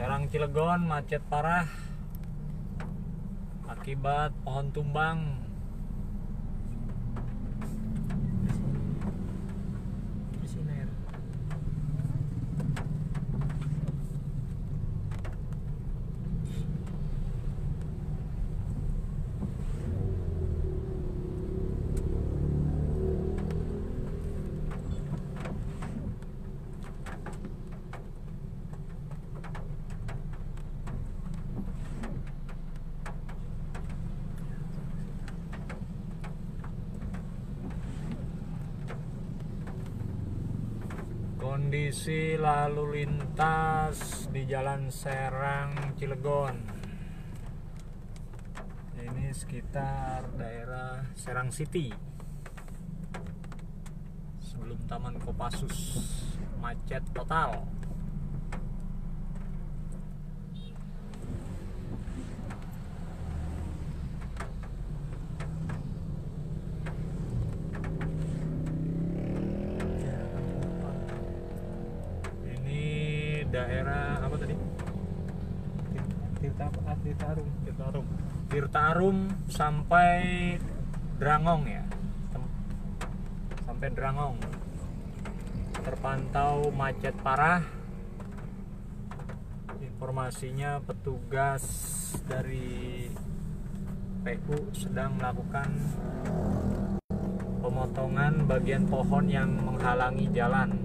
Serang Cilegon macet parah akibat pohon tumbang. Di sini air. Kondisi lalu lintas di Jalan Serang Cilegon. Ini sekitar daerah Serang City. Sebelum Taman Kopassus, macet total. Daerah apa tadi? Tirta Arum sampai Drangong ya. Sampai Drangong. Terpantau macet parah. Informasinya petugas dari PU sedang melakukan pemotongan bagian pohon yang menghalangi jalan.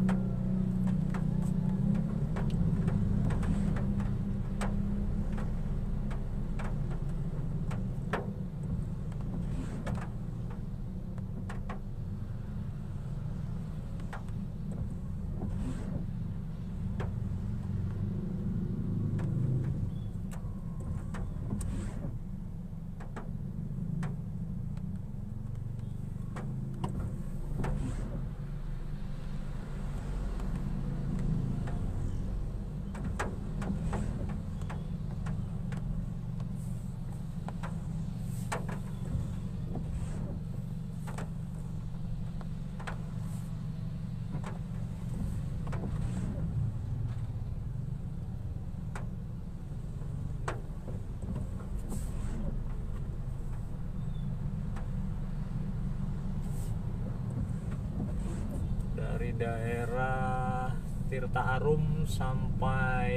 Dari daerah Tirta Arum sampai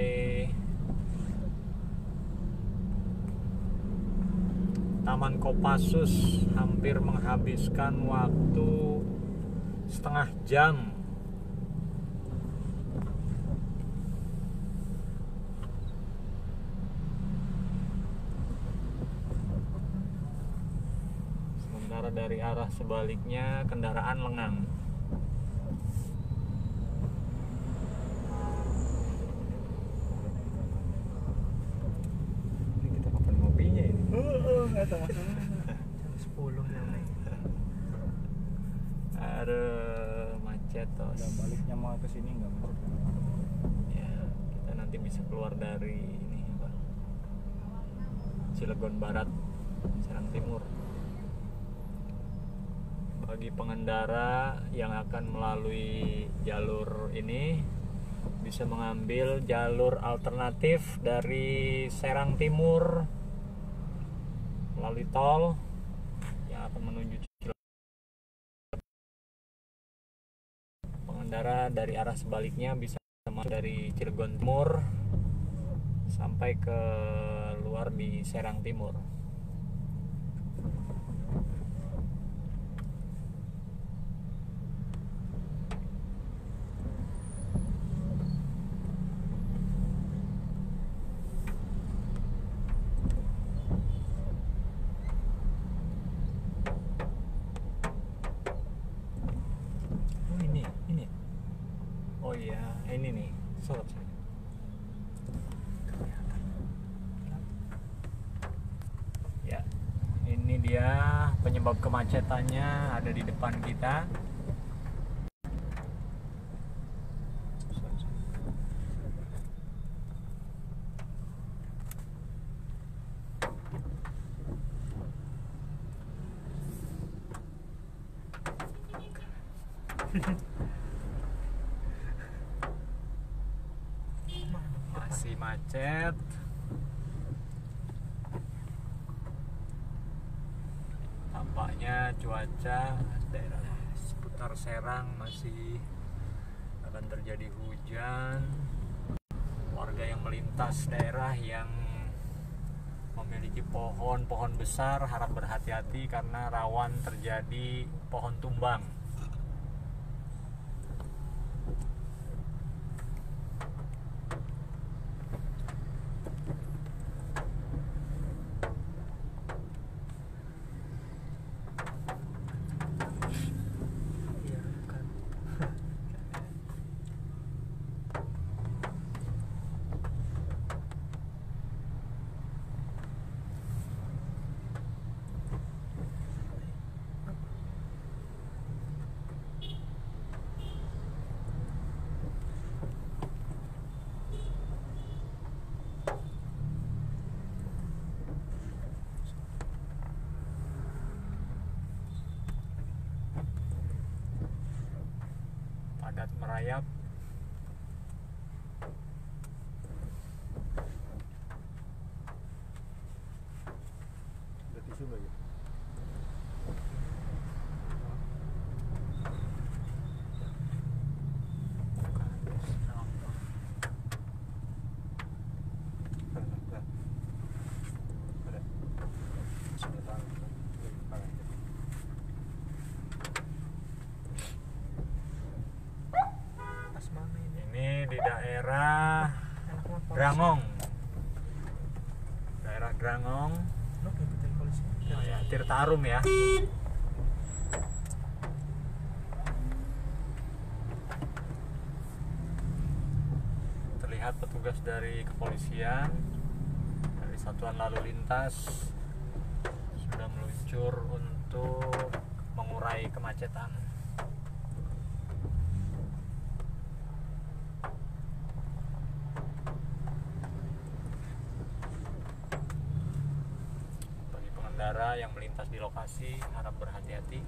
Taman Kopassus hampir menghabiskan waktu setengah jam. Sementara dari arah sebaliknya kendaraan lengang. Nggak tahu masalah. Jam 10 namanya. Aduh, macet tos. Udah baliknya mau ke sini nggak macet. Ya, kita nanti bisa keluar dari ini apa? Cilegon Barat, Serang Timur. Bagi pengendara yang akan melalui jalur ini bisa mengambil jalur alternatif dari Serang Timur melalui tol yang akan menuju Cilegon. Pengendara dari arah sebaliknya bisa masuk dari Cilegon Timur sampai ke luar di Serang Timur. Oh iya, ini nih, sorot. Ya, ini dia penyebab kemacetannya ada di depan kita. Masih macet. Tampaknya cuaca daerah seputar Serang masih akan terjadi hujan. Warga yang melintas daerah yang memiliki pohon-pohon besar harap berhati-hati karena rawan terjadi pohon tumbang. Iya kan. Padat merayap. Ada tisu nggak ya? Pas mana ini? Ini di daerah Enak banget polisi. Grangong. Daerah Grangong. Lo ngikutin polisi. Oh ya, Tirta Arum ya. Terlihat petugas dari kepolisian dari Satuan Lalu Lintas sudah meluncur untuk mengurai kemacetan. Bagi pengendara yang melintas di lokasi harap berhati-hati.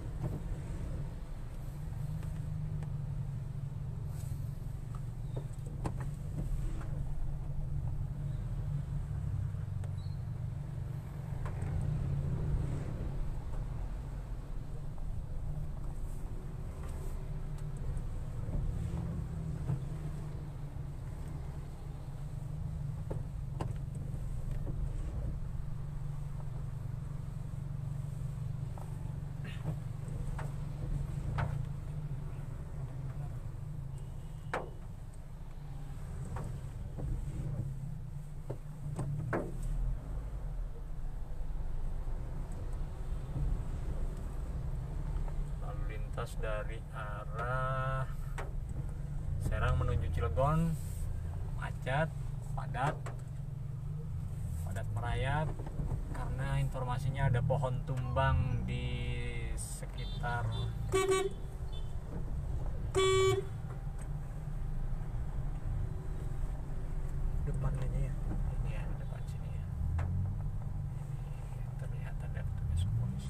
Lalu lintas dari arah Serang menuju Cilegon macet, padat merayap karena informasinya ada pohon tumbang di sekitar Depan aja ya. ini ya, depan sini ya. Ini terlihat ada petugas polisi.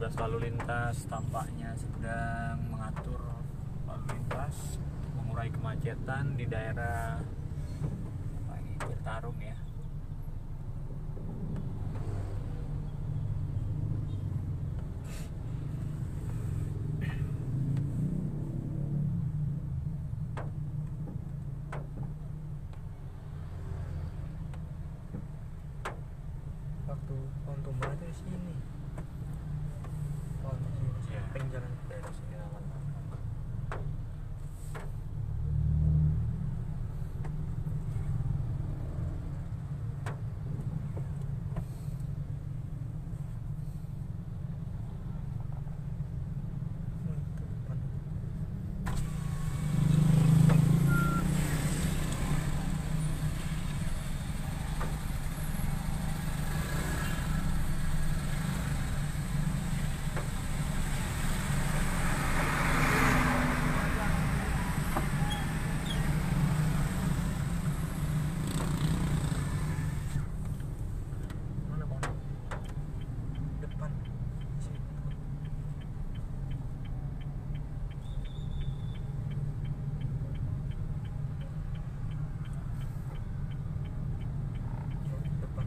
petugas lalu lintas tampaknya sedang mengatur lalu lintas mengurai kemacetan di daerah apa ini, Citarum ya. Waktu pohon tumbang itu di sini. Pohon di sini, Ya. samping jalan. Daerah sini aman. Itu depan. Mana pohon? Depan. Situ. Ya, depan.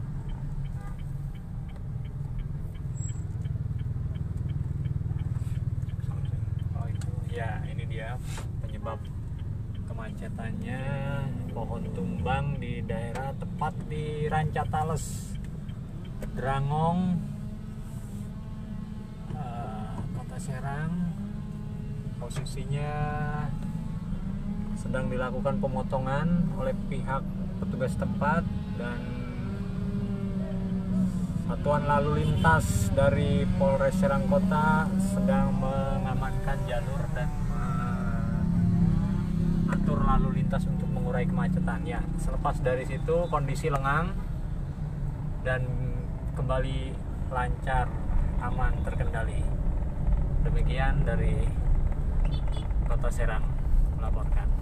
Oh itu ya, ini dia penyebab kemacetannya, pohon tumbang di daerah tepat di Rancatales, Drangong, Kota Serang. Posisinya sedang dilakukan pemotongan oleh pihak petugas tempat dan satuan lalu lintas dari Polres Serang Kota sedang mengamankan jalur dan mengatur lalu lintas untuk mengurai kemacetan. Ya, selepas dari situ kondisi lengang dan kembali lancar, aman, terkendali. Demikian dari Kota Serang melaporkan.